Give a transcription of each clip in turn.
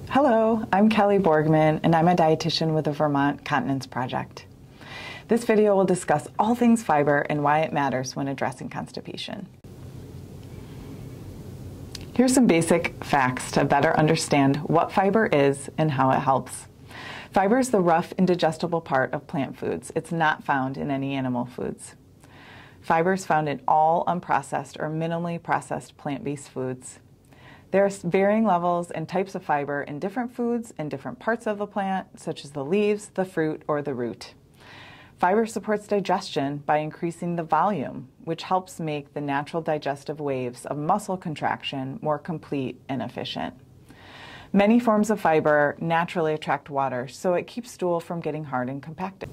Hello, I'm Kelli Borgman, and I'm a dietitian with the Vermont Continence Project. This video will discuss all things fiber and why it matters when addressing constipation. Here's some basic facts to better understand what fiber is and how it helps. Fiber is the rough, indigestible part of plant foods. It's not found in any animal foods. Fiber is found in all unprocessed or minimally processed plant-based foods. There are varying levels and types of fiber in different foods and different parts of the plant, such as the leaves, the fruit, or the root. Fiber supports digestion by increasing the volume, which helps make the natural digestive waves of muscle contraction more complete and efficient. Many forms of fiber naturally attract water, so it keeps stool from getting hard and compacted.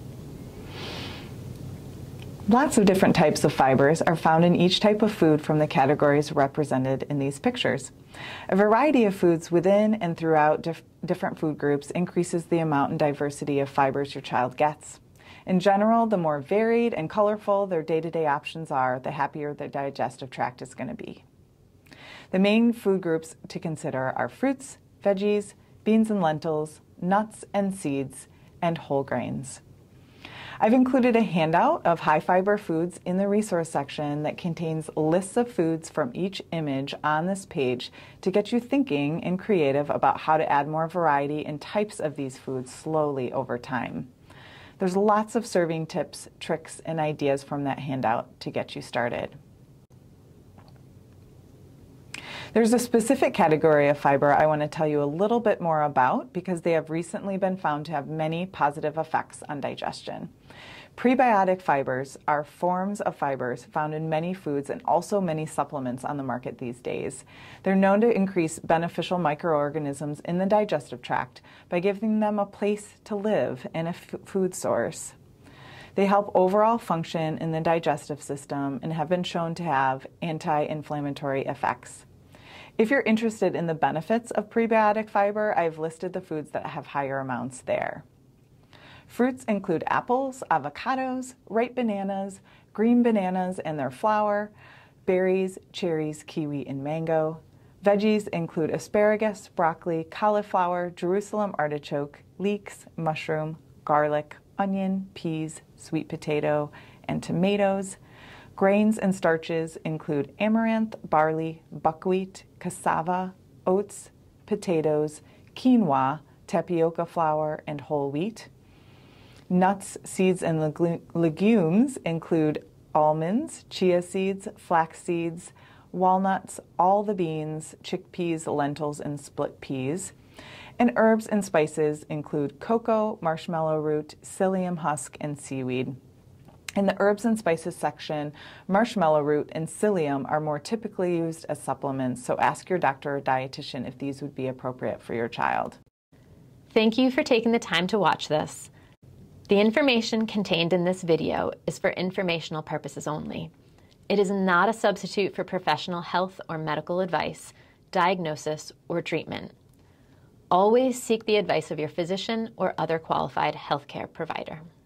Lots of different types of fibers are found in each type of food from the categories represented in these pictures. A variety of foods within and throughout different food groups increases the amount and diversity of fibers your child gets. In general, the more varied and colorful their day-to-day options are, the happier their digestive tract is going to be. The main food groups to consider are fruits, veggies, beans and lentils, nuts and seeds, and whole grains. I've included a handout of high fiber foods in the resource section that contains lists of foods from each image on this page to get you thinking and creative about how to add more variety and types of these foods slowly over time. There's lots of serving tips, tricks, and ideas from that handout to get you started. There's a specific category of fiber I want to tell you a little bit more about because they have recently been found to have many positive effects on digestion. Prebiotic fibers are forms of fibers found in many foods and also many supplements on the market these days. They're known to increase beneficial microorganisms in the digestive tract by giving them a place to live and a food source. They help overall function in the digestive system and have been shown to have anti-inflammatory effects. If you're interested in the benefits of prebiotic fiber, I've listed the foods that have higher amounts there. Fruits include apples, avocados, ripe bananas, green bananas and their flour, berries, cherries, kiwi, and mango. Veggies include asparagus, broccoli, cauliflower, Jerusalem artichoke, leeks, mushroom, garlic, onion, peas, sweet potato, and tomatoes. Grains and starches include amaranth, barley, buckwheat, cassava, oats, potatoes, quinoa, tapioca flour, and whole wheat. Nuts, seeds, and legumes include almonds, chia seeds, flax seeds, walnuts, all the beans, chickpeas, lentils, and split peas. And herbs and spices include cocoa, marshmallow root, psyllium husk, and seaweed. In the herbs and spices section, marshmallow root and psyllium are more typically used as supplements, so ask your doctor or dietitian if these would be appropriate for your child. Thank you for taking the time to watch this. The information contained in this video is for informational purposes only. It is not a substitute for professional health or medical advice, diagnosis, or treatment. Always seek the advice of your physician or other qualified healthcare provider.